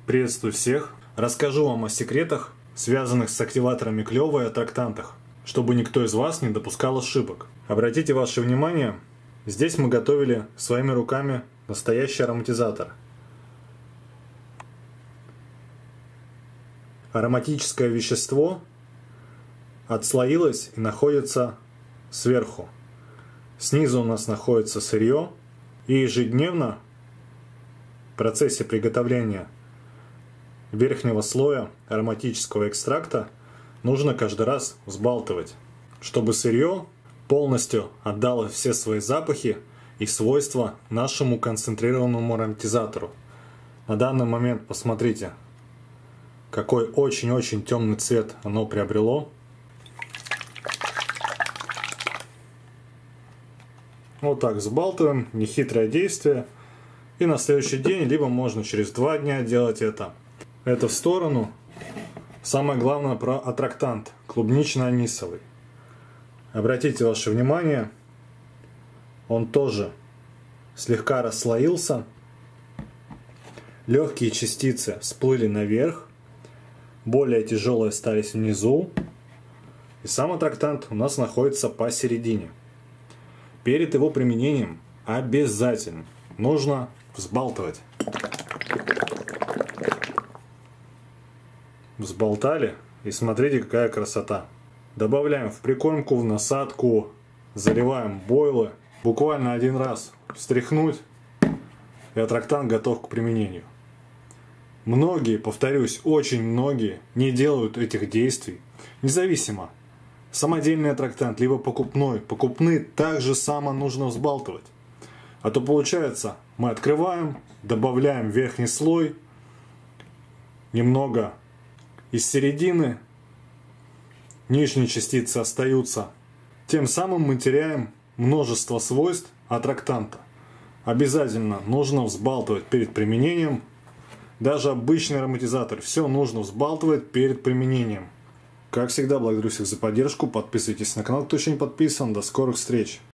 Приветствую всех! Расскажу вам о секретах, связанных с активаторами клёва и аттрактантах, чтобы никто из вас не допускал ошибок. Обратите ваше внимание, здесь мы готовили своими руками настоящий ароматизатор. Ароматическое вещество отслоилось и находится сверху. Снизу у нас находится сырье, и ежедневно в процессе приготовления верхнего слоя ароматического экстракта нужно каждый раз взбалтывать, чтобы сырье полностью отдало все свои запахи и свойства нашему концентрированному ароматизатору. На данный момент посмотрите, какой очень-очень темный цвет оно приобрело. Вот так взбалтываем, нехитрое действие. И на следующий день, либо можно через 2 дня делать это. Это в сторону. Самое главное про аттрактант, клубнично-анисовый. Обратите ваше внимание, он тоже слегка расслоился. Легкие частицы всплыли наверх, более тяжелые остались внизу. И сам аттрактант у нас находится посередине. Перед его применением обязательно нужно взбалтывать. Взболтали, и смотрите, какая красота. Добавляем в прикормку, в насадку, заливаем бойлы. Буквально один раз встряхнуть, и аттрактант готов к применению. Многие, повторюсь, очень многие не делают этих действий. Независимо, самодельный аттрактант, либо покупной. Покупные также само нужно взбалтывать. А то получается, мы открываем, добавляем верхний слой, немного из середины, нижние частицы остаются. Тем самым мы теряем множество свойств аттрактанта. Обязательно нужно взбалтывать перед применением. Даже обычный ароматизатор, все нужно взбалтывать перед применением. Как всегда, благодарю всех за поддержку. Подписывайтесь на канал, кто еще не подписан. До скорых встреч!